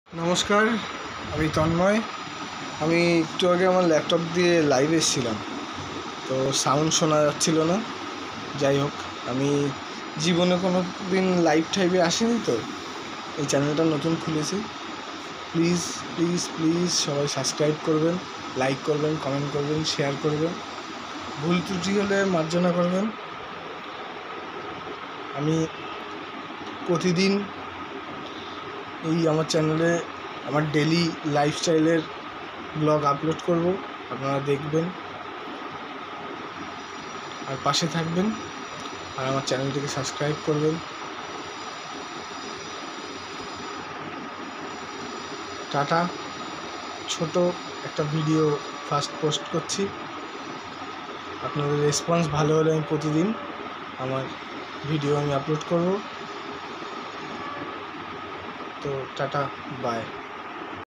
নমস্কার, আমি তন্ময়। আমি একটু আগে আমার ল্যাপটপ দিয়ে লাইভ এসেছিলাম, তো সাউন্ড শোনা যাচ্ছিল না। যাই হোক, আমি জীবনে কোনো দিন লাইভ টাইভে আসিনি, তো এই চ্যানেলটা নতুন খুলেছি। প্লিজ প্লিজ প্লিজ সবাই সাবস্ক্রাইব করবেন, লাইক করবেন, কমেন্ট করবেন, শেয়ার করবেন। ভুল ত্রুটি হলে মার্জনা করবেন। আমি প্রতিদিন এই আমার চ্যানেলে আমার ডেলি লাইফস্টাইলের ব্লগ আপলোড করব, আপনারা দেখবেন আর পাশে থাকবেন, আর আমার চ্যানেলটিকে সাবস্ক্রাইব করবেন। টাটা। ছোট একটা ভিডিও ফার্স্ট পোস্ট করছি। আপনাদের রেসপন্স ভালো হলে আমি প্রতিদিন আমার ভিডিও আপলোড করব। তো টাটা, বাই।